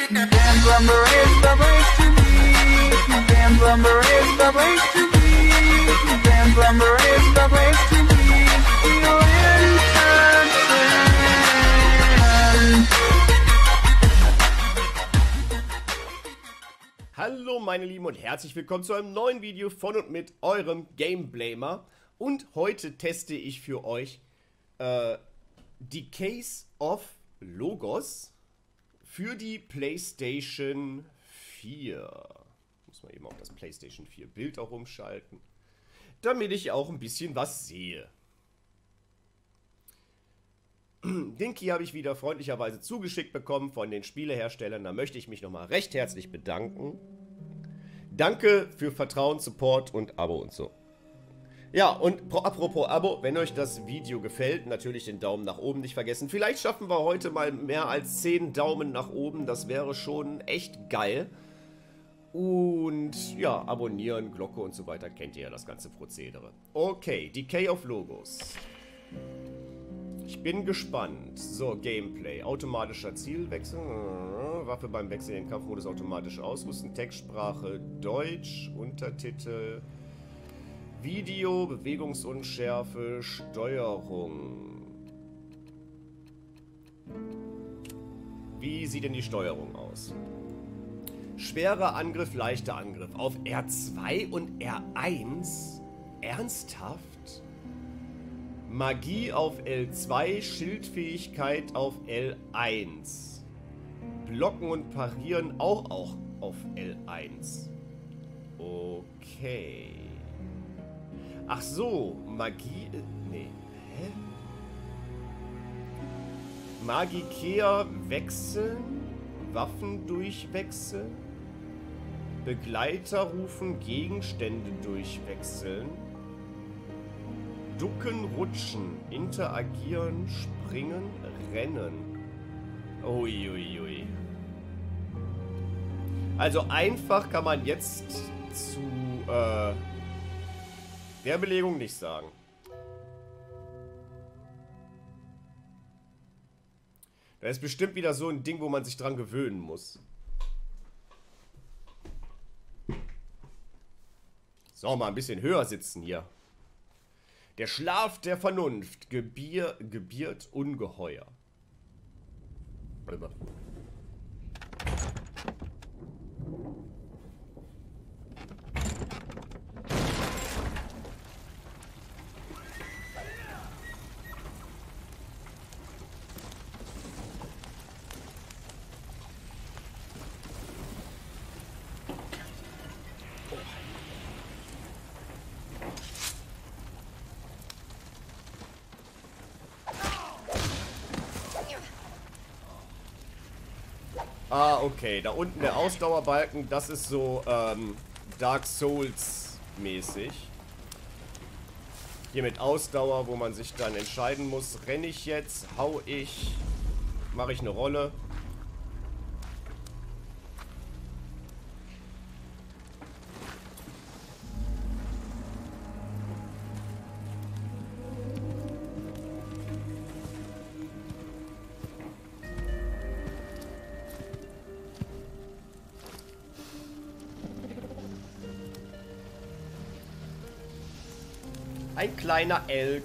Van Lumber is the place to be. Van Lumber is the place to be. Van Lumber is the place to be. Feel Hallo meine Lieben und herzlich willkommen zu einem neuen Video von und mit eurem Gameblamer. Und heute teste ich für euch die Case of Logos für die PlayStation 4. Muss man eben auf das PlayStation 4 Bild auch umschalten, damit ich auch ein bisschen was sehe. Den Key habe ich wieder freundlicherweise zugeschickt bekommen von den Spieleherstellern. Da möchte ich mich nochmal recht herzlich bedanken. Danke für Vertrauen, Support und Abo und so. Ja, und apropos Abo, wenn euch das Video gefällt, natürlich den Daumen nach oben nicht vergessen. Vielleicht schaffen wir heute mal mehr als 10 Daumen nach oben. Das wäre schon echt geil. Und ja, abonnieren, Glocke und so weiter, kennt ihr ja das ganze Prozedere. Okay, Decay of Logos. Ich bin gespannt. So, Gameplay. Automatischer Zielwechsel. Waffe beim Wechsel in den Kampfmodus automatisch ausrüsten. Textsprache Deutsch. Untertitel. Video. Bewegungsunschärfe. Steuerung. Wie sieht denn die Steuerung aus? Schwerer Angriff, leichter Angriff. Auf R2 und R1? Ernsthaft? Magie auf L2, Schildfähigkeit auf L1. Blocken und Parieren auch auf L1. Okay. Ach so, Magie... Nee. Hä? Magikeer wechseln. Waffen durchwechseln. Begleiter rufen, Gegenstände durchwechseln. Ducken, rutschen, interagieren, springen, rennen. Uiuiui. Also einfach kann man jetzt zu der Belegung nicht sagen. Das ist bestimmt wieder so ein Ding, wo man sich dran gewöhnen muss. So, mal ein bisschen höher sitzen hier. Der Schlaf der Vernunft gebiert Ungeheuer. Ah, okay. Da unten der Ausdauerbalken, das ist so Dark Souls mäßig. Hier mit Ausdauer, wo man sich dann entscheiden muss, renne ich jetzt, hau ich, mache ich eine Rolle. Ein kleiner Elk.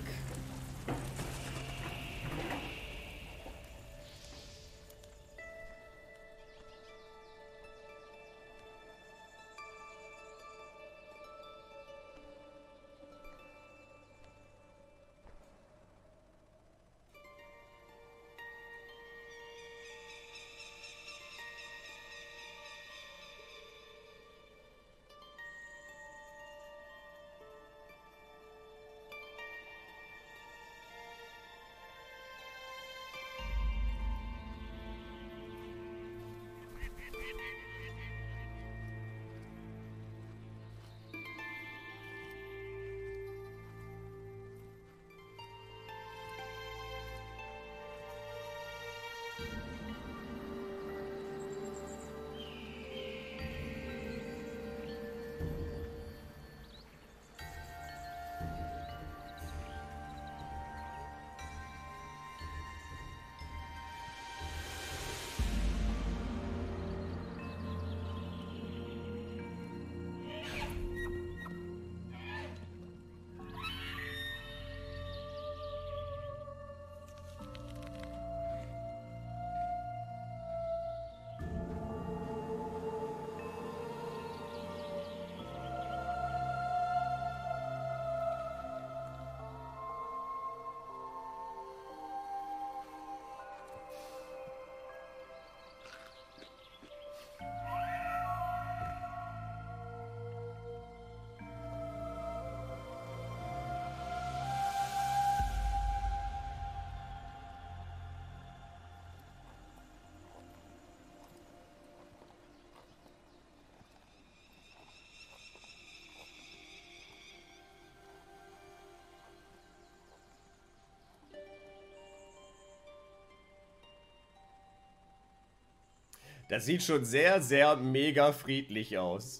Das sieht schon sehr, sehr mega friedlich aus.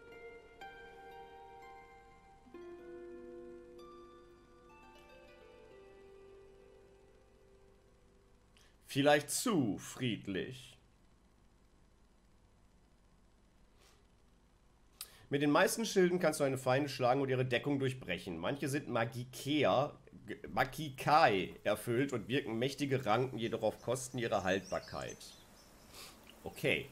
Vielleicht zu friedlich. Mit den meisten Schilden kannst du eine Feinde schlagen und ihre Deckung durchbrechen. Manche sind Magikai erfüllt und wirken mächtige Ranken jedoch auf Kosten ihrer Haltbarkeit. Okay.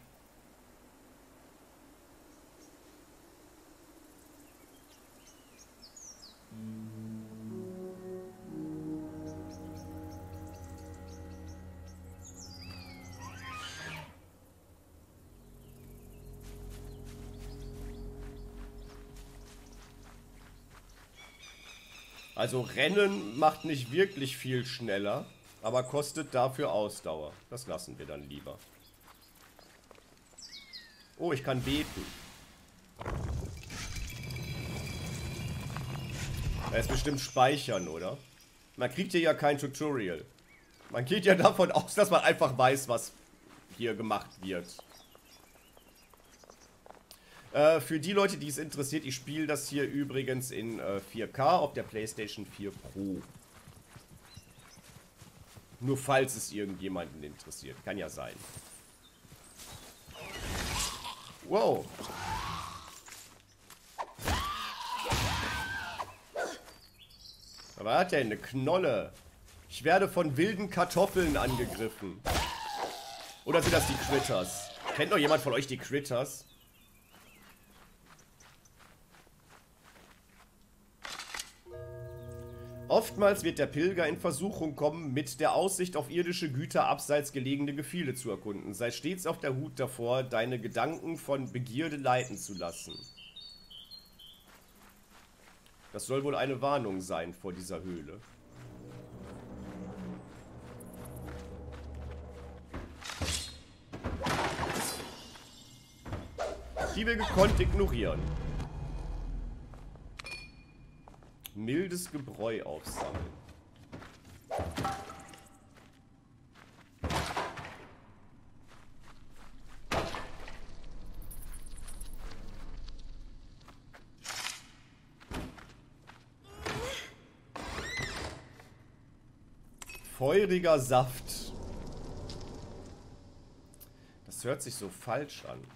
Also Rennen macht nicht wirklich viel schneller, aber kostet dafür Ausdauer. Das lassen wir dann lieber. Oh, ich kann beten. Er ist bestimmt speichern, oder? Man kriegt hier ja kein Tutorial. Man geht ja davon aus, dass man einfach weiß, was hier gemacht wird. Für die Leute, die es interessiert, ich spiele das hier übrigens in 4K auf der PlayStation 4 Pro. Nur falls es irgendjemanden interessiert. Kann ja sein. Wow. Aber er hat ja eine Knolle. Ich werde von wilden Kartoffeln angegriffen. Oder sind das die Critters? Kennt noch jemand von euch die Critters? Oftmals wird der Pilger in Versuchung kommen, mit der Aussicht auf irdische Güter abseits gelegene Gefilde zu erkunden. Sei stets auf der Hut davor, deine Gedanken von Begierde leiten zu lassen. Das soll wohl eine Warnung sein vor dieser Höhle. Die wir gekonnt ignorieren. Mildes Gebräu aufsammeln. Feuriger Saft. Das hört sich so falsch an.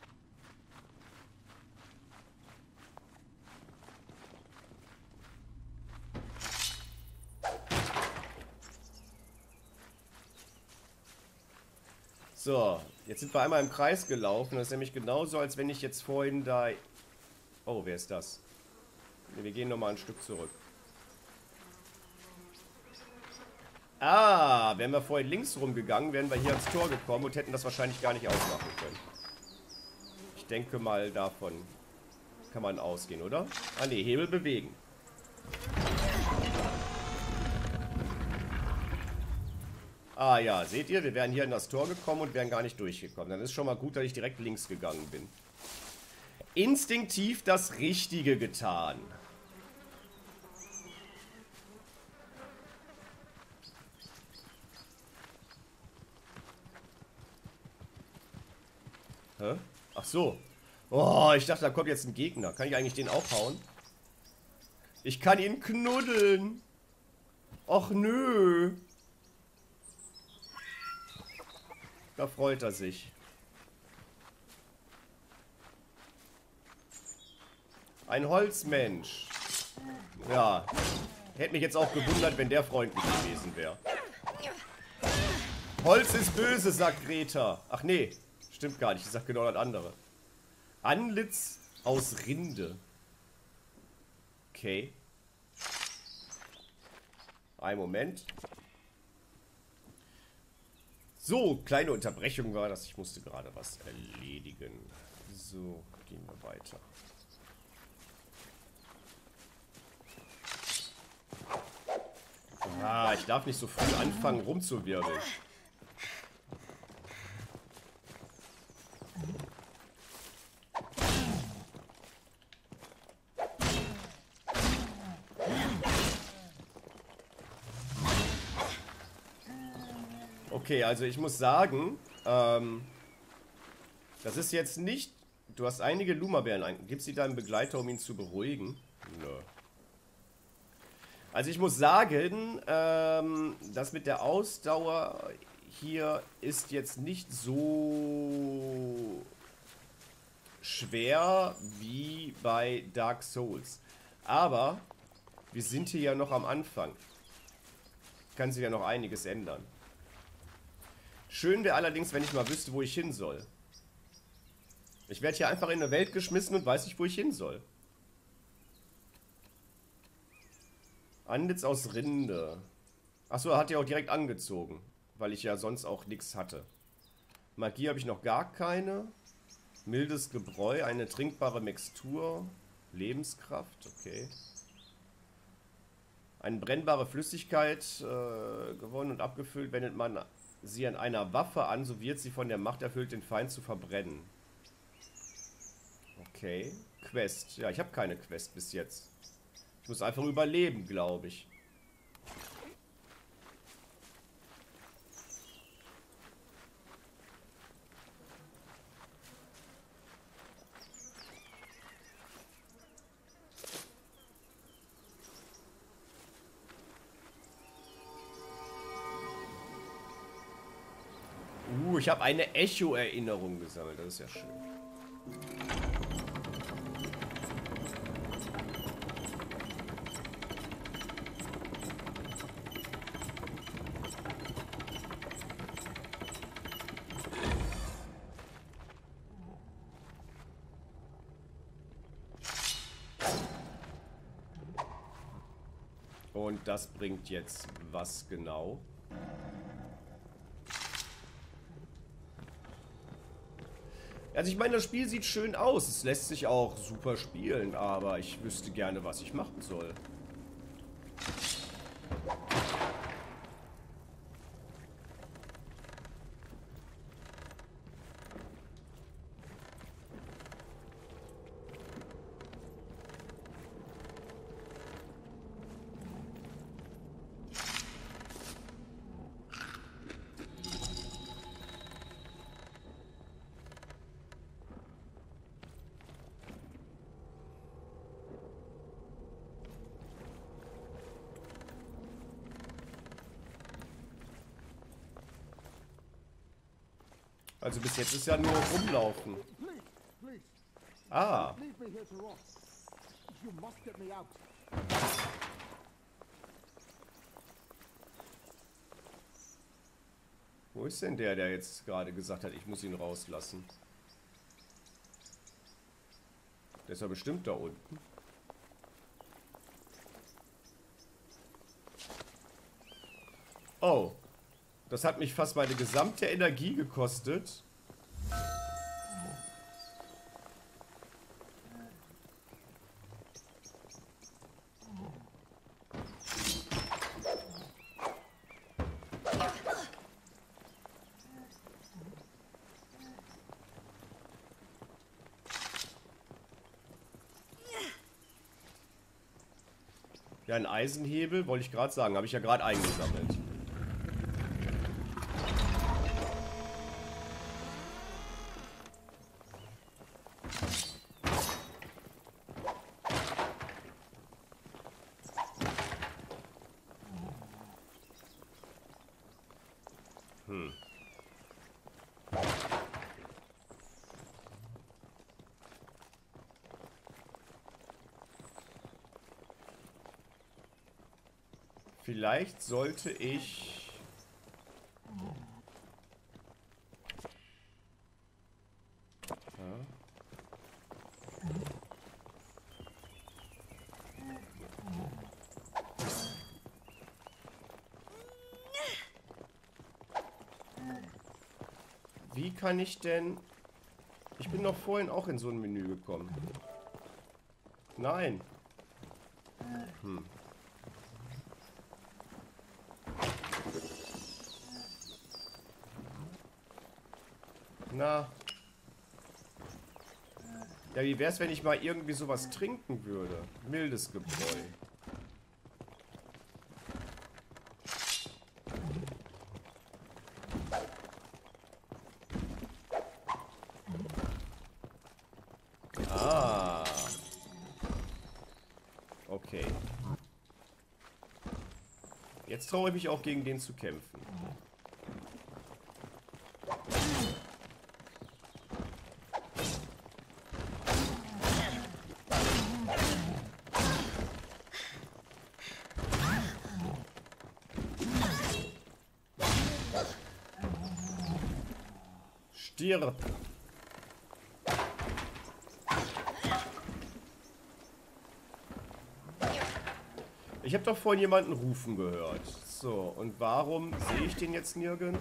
So, jetzt sind wir einmal im Kreis gelaufen. Das ist nämlich genauso, als wenn ich jetzt vorhin da... Oh, wer ist das? Ne, wir gehen nochmal ein Stück zurück. Ah, wären wir vorhin links rumgegangen, wären wir hier ans Tor gekommen und hätten das wahrscheinlich gar nicht ausmachen können. Ich denke mal, davon kann man ausgehen, oder? Ah ne, Hebel bewegen. Ah ja, seht ihr, wir wären hier in das Tor gekommen und wären gar nicht durchgekommen. Dann ist schon mal gut, dass ich direkt links gegangen bin. Instinktiv das Richtige getan. Hä? Ach so. Oh, ich dachte, da kommt jetzt ein Gegner. Kann ich eigentlich den auch hauen? Ich kann ihn knuddeln. Och nö. Da freut er sich. Ein Holzmensch. Ja. Hätte mich jetzt auch gewundert, wenn der freundlich gewesen wäre. Holz ist böse, sagt Greta. Ach nee, stimmt gar nicht. Ich sag genau das andere. Antlitz aus Rinde. Okay. Einen Moment. So, kleine Unterbrechung war das. Ich musste gerade was erledigen. So, gehen wir weiter. Ah, ich darf nicht so früh anfangen rumzuwirbeln. Okay, also ich muss sagen, Das ist jetzt nicht... Du hast einige Lumabären ein. Gib sie deinem Begleiter, um ihn zu beruhigen. Nö. Also ich muss sagen, das mit der Ausdauer hier ist jetzt nicht so schwer wie bei Dark Souls. Aber wir sind hier ja noch am Anfang. Kann sich ja noch einiges ändern. Schön wäre allerdings, wenn ich mal wüsste, wo ich hin soll. Ich werde hier einfach in eine Welt geschmissen und weiß nicht, wo ich hin soll. Antlitz aus Rinde. Achso, er hat ja auch direkt angezogen. Weil ich ja sonst auch nichts hatte. Magie habe ich noch gar keine. Mildes Gebräu, eine trinkbare Mixtur. Lebenskraft, okay. Eine brennbare Flüssigkeit gewonnen und abgefüllt. Wendet man sie an einer Waffe an, so wird sie von der Macht erfüllt, den Feind zu verbrennen. Okay. Quest. Ja, ich habe keine Quest bis jetzt. Ich muss einfach überleben, glaube ich. Ich habe eine Echo-Erinnerung gesammelt. Das ist ja schön. Und das bringt jetzt was genau? Also ich meine, das Spiel sieht schön aus. Es lässt sich auch super spielen, aber ich wüsste gerne, was ich machen soll. Also bis jetzt ist ja nur rumlaufen. Ah. Wo ist denn der jetzt gerade gesagt hat, ich muss ihn rauslassen? Der ist ja bestimmt da unten. Oh. Das hat mich fast meine gesamte Energie gekostet. Ja, ein Eisenhebel, wollte ich gerade sagen. Habe ich ja gerade eingesammelt. Vielleicht sollte ich... Ja. Wie kann ich denn... Ich bin doch vorhin auch in so ein Menü gekommen. Nein. Na. Ja, wie wär's, wenn ich mal irgendwie sowas trinken würde? Mildes Gebräu. Okay. Jetzt traue ich mich auch gegen den zu kämpfen. Stirb! Ich habe doch vorhin jemanden rufen gehört. So, und warum sehe ich den jetzt nirgends?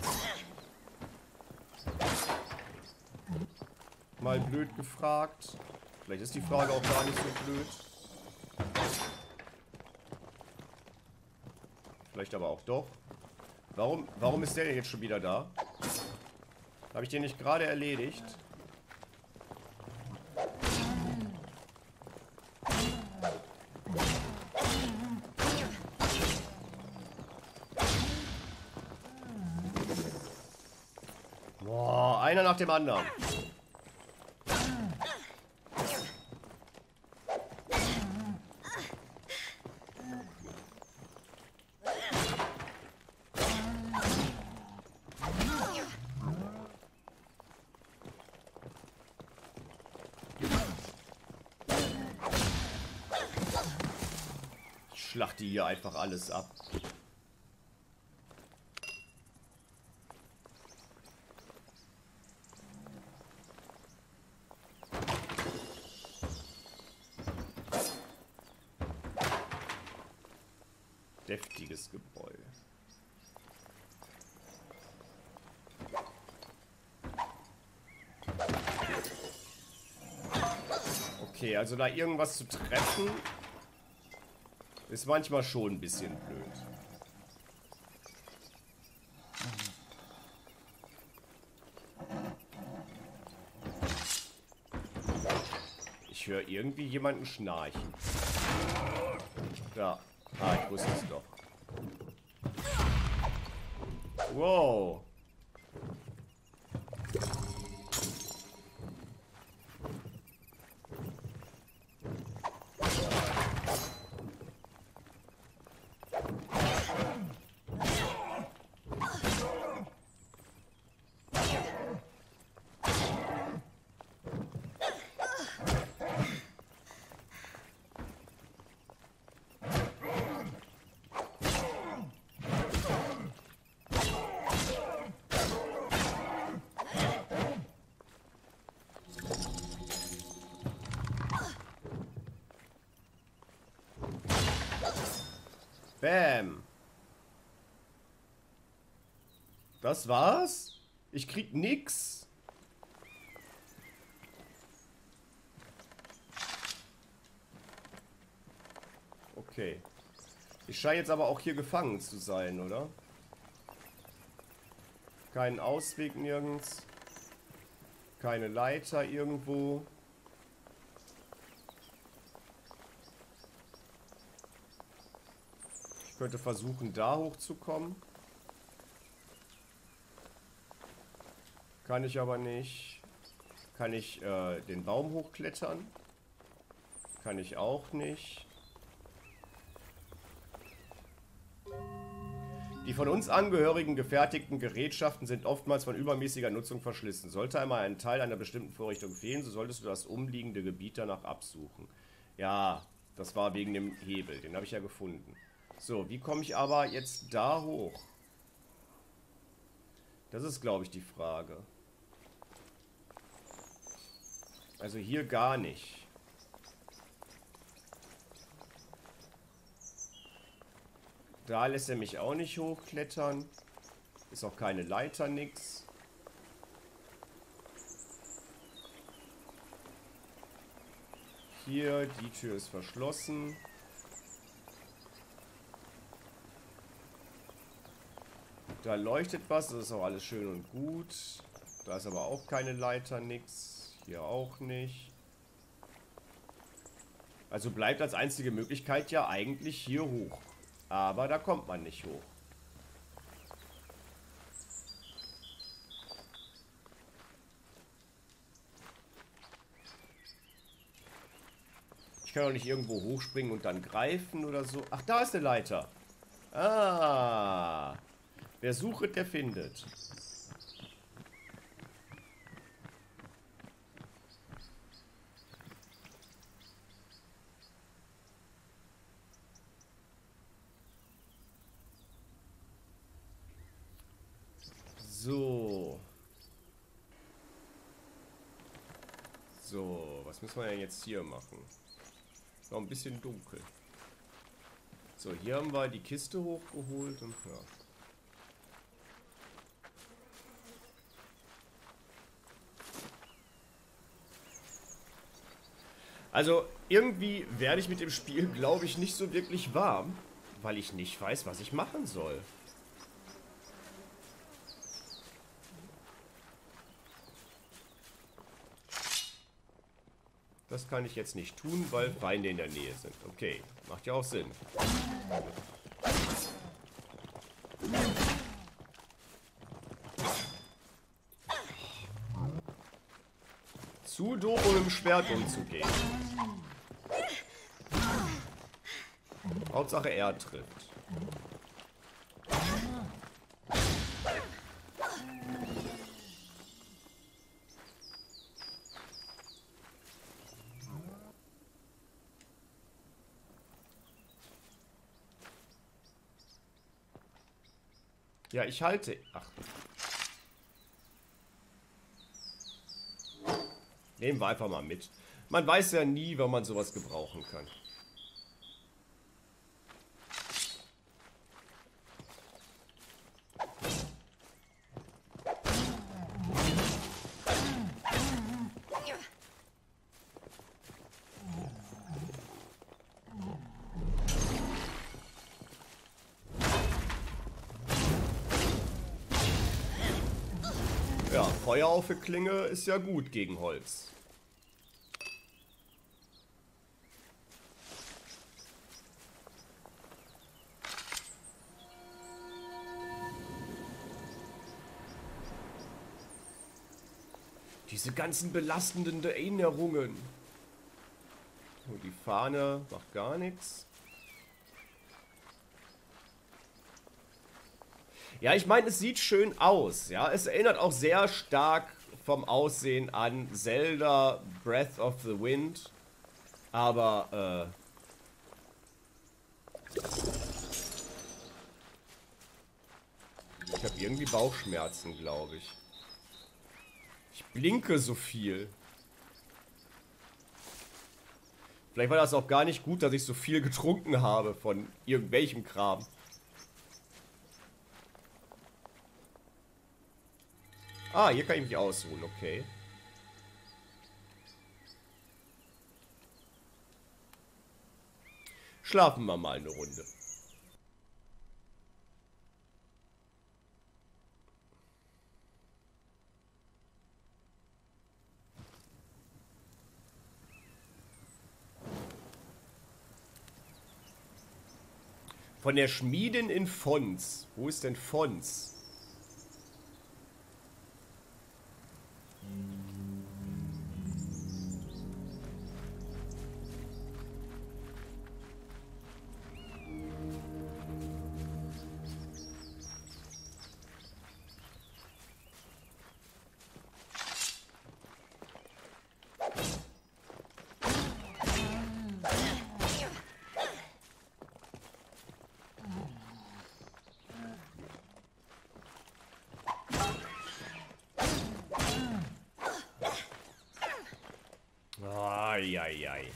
Mal blöd gefragt. Vielleicht ist die Frage auch gar nicht so blöd. Vielleicht aber auch doch. Warum ist der denn jetzt schon wieder da? Habe ich den nicht gerade erledigt? Boah, einer nach dem anderen. Ich schlachte hier einfach alles ab. Deftiges Gebäude. Okay, also da irgendwas zu treffen, ist manchmal schon ein bisschen blöd. Ich höre irgendwie jemanden schnarchen. Da. Ah, ich wusste es doch. Wow. Bam. Das war's? Ich krieg nix. Okay. Ich scheine jetzt aber auch hier gefangen zu sein, oder? Keinen Ausweg nirgends. Keine Leiter irgendwo. Ich könnte versuchen, da hochzukommen. Kann ich aber nicht. Kann ich den Baum hochklettern? Kann ich auch nicht. Die von uns angehörigen gefertigten Gerätschaften sind oftmals von übermäßiger Nutzung verschlissen. Sollte einmal ein Teil einer bestimmten Vorrichtung fehlen, so solltest du das umliegende Gebiet danach absuchen. Ja, das war wegen dem Hebel. Den habe ich ja gefunden. So, wie komme ich aber jetzt da hoch? Das ist, glaube ich, die Frage. Also hier gar nicht. Da lässt er mich auch nicht hochklettern. Ist auch keine Leiter, nix. Hier, die Tür ist verschlossen. Da leuchtet was, das ist auch alles schön und gut. Da ist aber auch keine Leiter, nix. Hier auch nicht. Also bleibt als einzige Möglichkeit ja eigentlich hier hoch. Aber da kommt man nicht hoch. Ich kann doch nicht irgendwo hochspringen und dann greifen oder so. Ach, da ist eine Leiter. Ah. Wer sucht, der findet. So. So, was müssen wir denn jetzt hier machen? Noch ein bisschen dunkel. So, hier haben wir die Kiste hochgeholt und ja. Also, irgendwie werde ich mit dem Spiel, glaube ich, nicht so wirklich warm, weil ich nicht weiß, was ich machen soll. Das kann ich jetzt nicht tun, weil Feinde in der Nähe sind. Okay, macht ja auch Sinn. Zu doof, um mit dem Schwert umzugehen. Hauptsache er trifft. Ja, ich halte... Ach. Nehmen wir einfach mal mit. Man weiß ja nie, wann man sowas gebrauchen kann. Ja, Feuer auf der Klinge ist ja gut gegen Holz. Diese ganzen belastenden Erinnerungen. Und die Fahne macht gar nichts. Ja, ich meine, es sieht schön aus. Ja, es erinnert auch sehr stark vom Aussehen an Zelda Breath of the Wind. Aber, ich habe irgendwie Bauchschmerzen, glaube ich. Ich blinke so viel. Vielleicht war das auch gar nicht gut, dass ich so viel getrunken habe von irgendwelchem Kram. Ah, hier kann ich mich ausruhen, okay. Schlafen wir mal eine Runde. Von der Schmiedin in Fons. Wo ist denn Fons? Eieiei.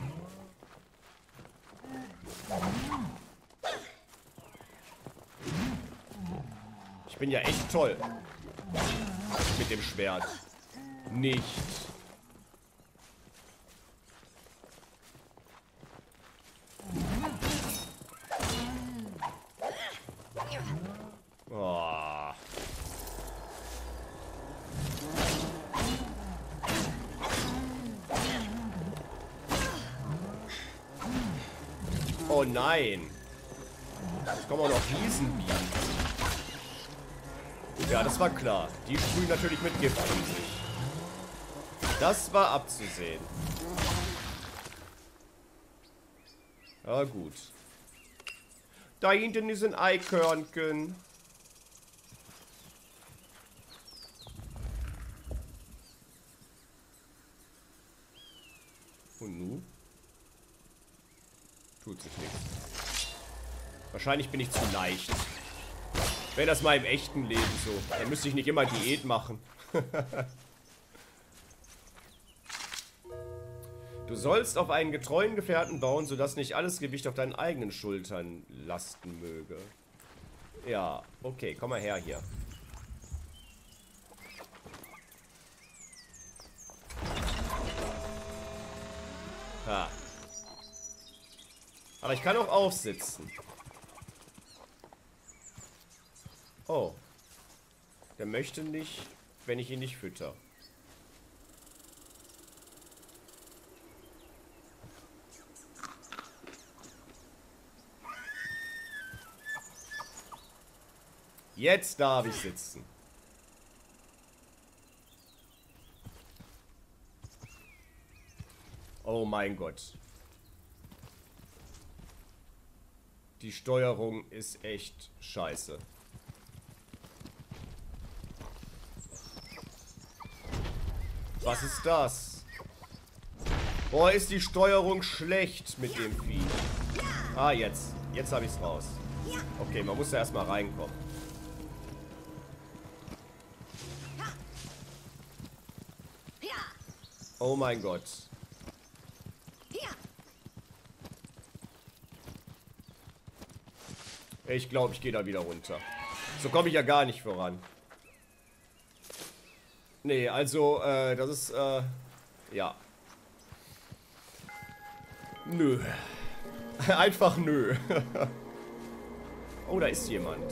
Ich bin ja echt toll. Mit dem Schwert. Nicht. Oh. Oh nein. Jetzt kommen auch noch Riesenbienen. Ja, das war klar. Die sprühen natürlich mit Gift an sich. Das war abzusehen. Ja, gut. Da hinten ist ein Eichhörnchen. Und nun? Tut sich nichts. Wahrscheinlich bin ich zu leicht. Wäre das mal im echten Leben so. Dann müsste ich nicht immer Diät machen. Du sollst auf einen getreuen Gefährten bauen, sodass nicht alles Gewicht auf deinen eigenen Schultern lasten möge. Ja, okay, komm mal her hier. Ha. Aber ich kann auch aufsitzen. Oh. Der möchte nicht, wenn ich ihn nicht fütter. Jetzt darf ich sitzen. Oh mein Gott. Die Steuerung ist echt scheiße. Was ist das? Boah, ist die Steuerung schlecht mit dem Vieh. Ah, jetzt. Jetzt habe ich es raus. Okay, man muss ja erstmal reinkommen. Oh mein Gott. Ich glaube, ich gehe da wieder runter. So komme ich ja gar nicht voran. Nee, also, das ist, ja. Nö. Einfach nö. Oh, da ist jemand.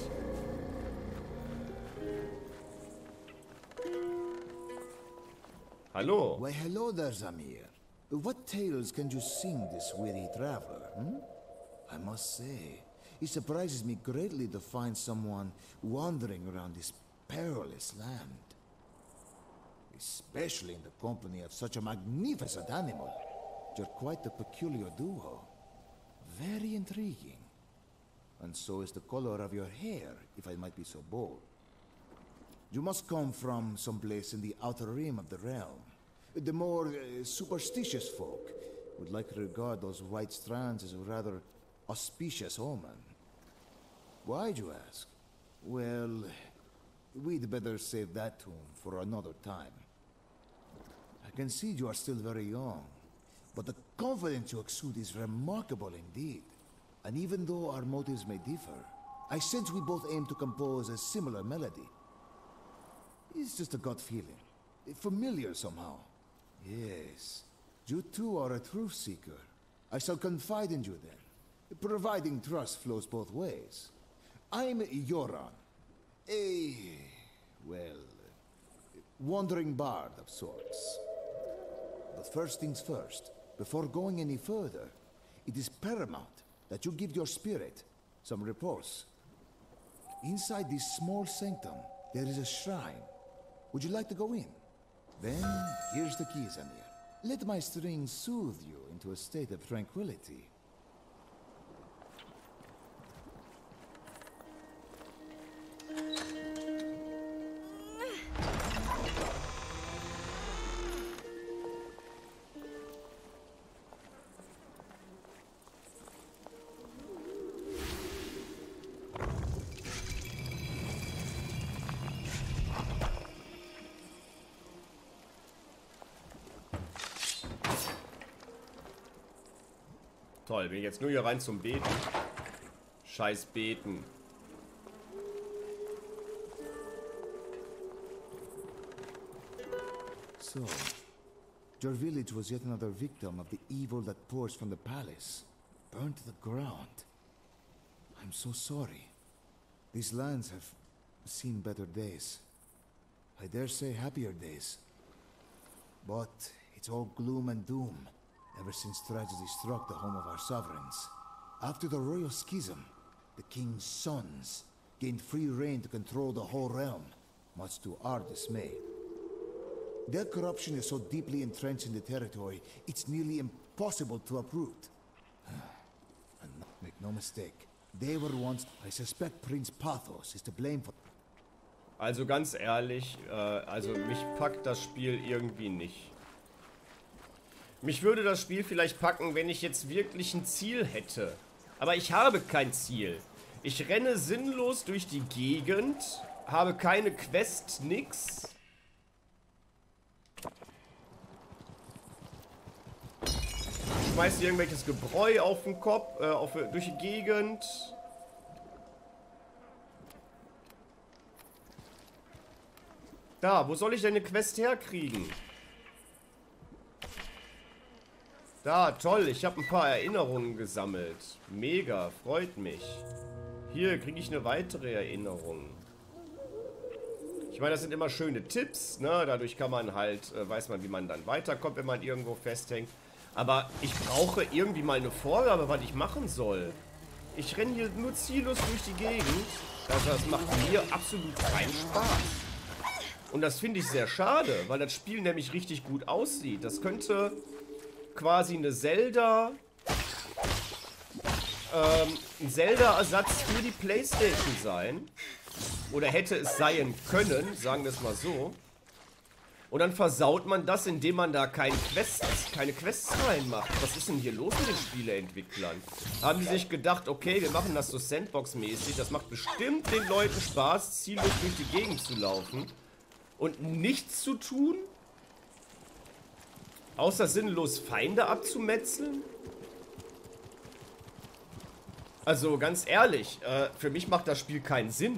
Hallo. Why, hello there, Zamir. What tales can you sing this weary traveler, hmm? I must say, it surprises me greatly to find someone wandering around this perilous land. Especially in the company of such a magnificent animal. You're quite a peculiar duo. Very intriguing. And so is the color of your hair, if I might be so bold. You must come from someplace in the outer rim of the realm. The more superstitious folk would likely regard those white strands as a rather auspicious omen. Why'd you ask? Well, we'd better save that tune for another time. I can see you are still very young, but the confidence you exude is remarkable indeed. And even though our motives may differ, I sense we both aim to compose a similar melody. It's just a gut feeling. Familiar somehow. Yes. You too are a truth seeker. I shall confide in you then. Providing trust flows both ways. I'm Yoran. Wandering bard of sorts. But first things first, before going any further, it is paramount that you give your spirit some repose. Inside this small sanctum, there is a shrine. Would you like to go in? Then, here's the keys, Amir. Let my strings soothe you into a state of tranquility. Toll, bin ich jetzt nur hier rein zum Beten. Scheiß Beten. So, your village was yet another victim of the evil that pours from the palace. Burned to the ground. I'm so sorry. These lands have seen better days. I dare say happier days. But it's all gloom and doom. Ever since tragedy struck the home of our sovereigns. After the royal schism, the king's sons gained free reign to control the whole realm, much to our dismay. Their corruption is so deeply entrenched in the territory, it's nearly impossible to uproot. No mistake. They were once... I suspect Prince Pathos is to blame for... Also ganz ehrlich, also mich packt das Spiel irgendwie nicht. Mich würde das Spiel vielleicht packen, wenn ich jetzt wirklich ein Ziel hätte. Aber ich habe kein Ziel. Ich renne sinnlos durch die Gegend, habe keine Quest, nix. Schmeiß irgendwelches Gebräu auf den Kopf, durch die Gegend. Da, wo soll ich denn eine Quest herkriegen? Da, toll, ich habe ein paar Erinnerungen gesammelt. Mega, freut mich. Hier kriege ich eine weitere Erinnerung. Ich meine, das sind immer schöne Tipps, ne? Dadurch kann man halt, weiß man, wie man dann weiterkommt, wenn man irgendwo festhängt. Aber ich brauche irgendwie mal eine Vorgabe, was ich machen soll. Ich renne hier nur ziellos durch die Gegend. Also das macht mir absolut keinen Spaß. Und das finde ich sehr schade, weil das Spiel nämlich richtig gut aussieht. Das könnte quasi eine ein Zelda-Ersatz für die PlayStation sein. Oder hätte es sein können, sagen wir es mal so. Und dann versaut man das, indem man da keine Quests reinmacht. Was ist denn hier los mit den Spieleentwicklern? Haben die sich gedacht, okay, wir machen das so Sandbox-mäßig. Das macht bestimmt den Leuten Spaß, ziellos durch die Gegend zu laufen. Und nichts zu tun? Außer sinnlos Feinde abzumetzeln? Also ganz ehrlich, für mich macht das Spiel keinen Sinn.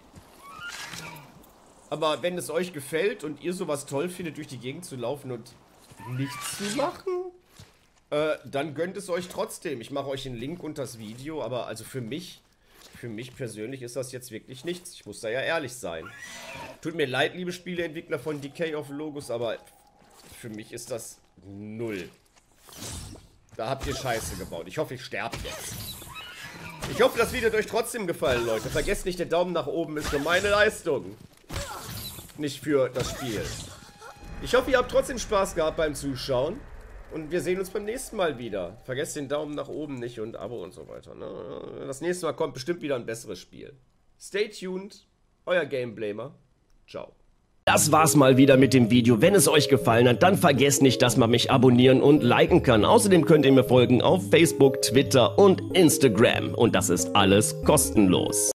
Aber wenn es euch gefällt und ihr sowas toll findet, durch die Gegend zu laufen und nichts zu machen, dann gönnt es euch trotzdem. Ich mache euch einen Link unter das Video, aber also für mich persönlich ist das jetzt wirklich nichts. Ich muss da ja ehrlich sein. Tut mir leid, liebe Spieleentwickler von Decay of Logos, aber für mich ist das null. Da habt ihr Scheiße gebaut. Ich hoffe, ich sterbe jetzt. Ich hoffe, das Video hat euch trotzdem gefallen, Leute. Vergesst nicht, der Daumen nach oben ist für meine Leistung. Nicht für das Spiel. Ich hoffe, ihr habt trotzdem Spaß gehabt beim Zuschauen. Und wir sehen uns beim nächsten Mal wieder. Vergesst den Daumen nach oben nicht und Abo und so weiter. Ne? Das nächste Mal kommt bestimmt wieder ein besseres Spiel. Stay tuned. Euer Gameblamer. Ciao. Das war's mal wieder mit dem Video. Wenn es euch gefallen hat, dann vergesst nicht, dass man mich abonnieren und liken kann. Außerdem könnt ihr mir folgen auf Facebook, Twitter und Instagram. Und das ist alles kostenlos.